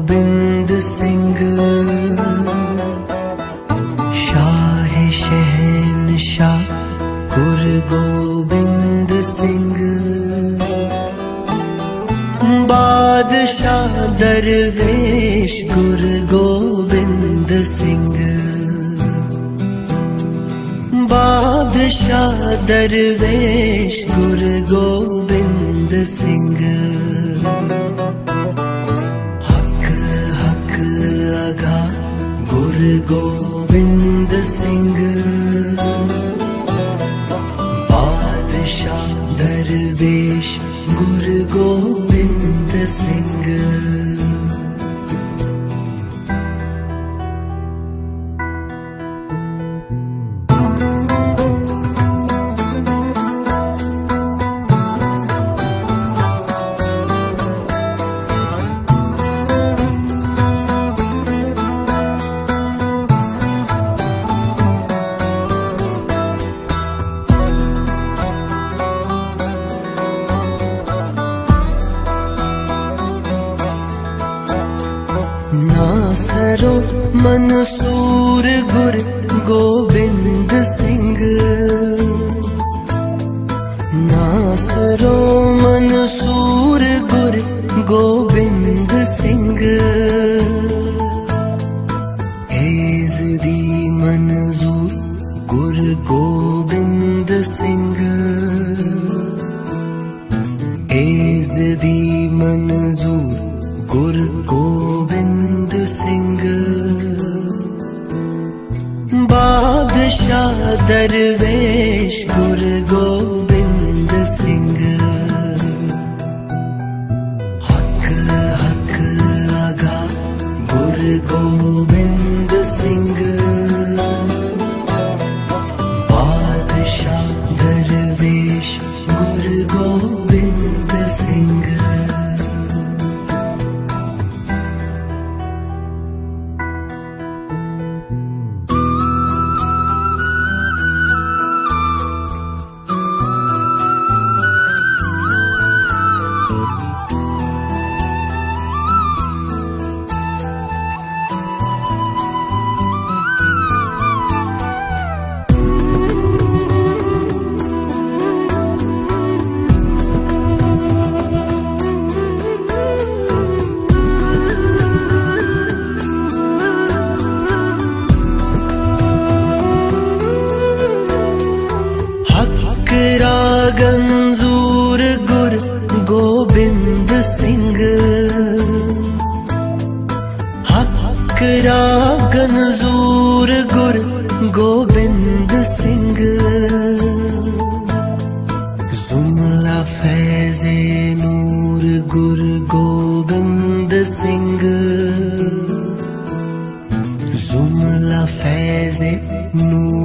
गोबिंद सिंह, शाह शहंशाह गुरु गोबिंद सिंह, बादशाह दरवेश गुरु गोबिंद सिंह, बादशाह दरवेश गुरु गोबिंद सिंह। हक हक अगा गुरु गोबिंद सिंह, बादशाह दरवेश गुरु गोबिंद सिंह। नासरो मंसूर गुरु गोबिंद सिंह, नासरो मंसूर गुरु गोबिंद सिंह, एज़दी मंजूर गुरु गोबिंद सिंह, एज़दी मंजूर गुरु गोबिंद सिंह, बादशाह दरवेश गुरु गोबिंद सिंह। हक हक अगा गुरु गोबिंद सिंह, बादशाह दरवेश गुरु गोबिंद सिंह। गंजूर गुरु गोबिंद सिंह, हक गंजूर गुरु गोबिंद सिंह, जुमला फैज़े नूर गुरु गोबिंद सिंह, जुमला फैज़े नूर